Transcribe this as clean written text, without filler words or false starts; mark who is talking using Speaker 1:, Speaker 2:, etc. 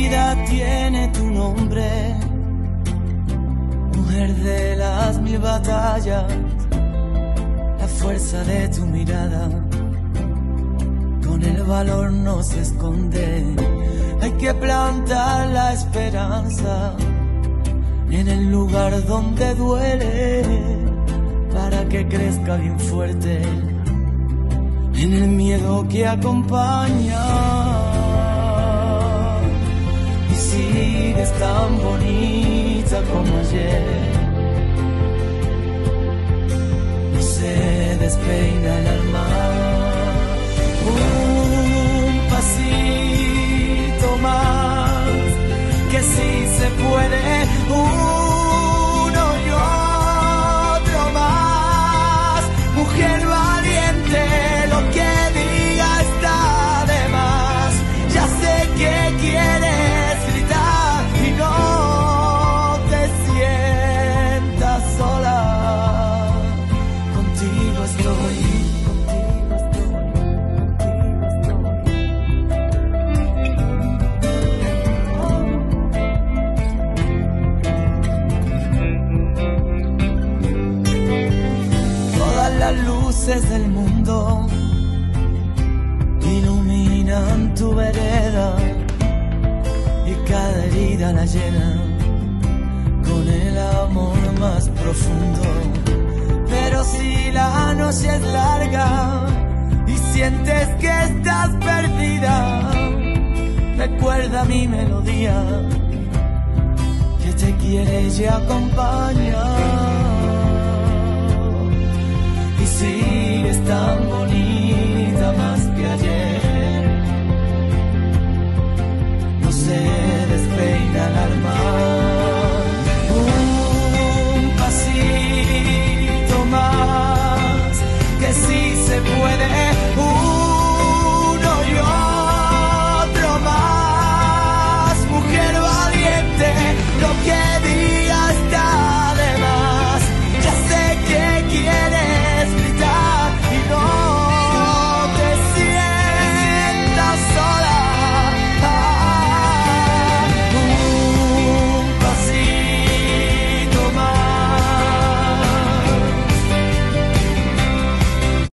Speaker 1: vida tiene tu nombre, mujer de las mil batallas, la fuerza de tu mirada, con el valor no se esconde. Hay que plantar la esperanza en el lugar donde duele, para que crezca bien fuerte en el miedo que acompaña. Y sigues tan bonita como ayer, no se despeina el alma. Un pasito más, que sí se puede. Uno y otro más, mujer valiente, lo que diga está de más. Ya sé que quieres gritar y no te sientas sola. Contigo estoy. Las luces del mundo iluminan tu vereda y cada herida la llena con el amor más profundo. Pero si la noche es larga y sientes que estás perdida, recuerda mi melodía que te quiere y acompaña. Sigues tan bonita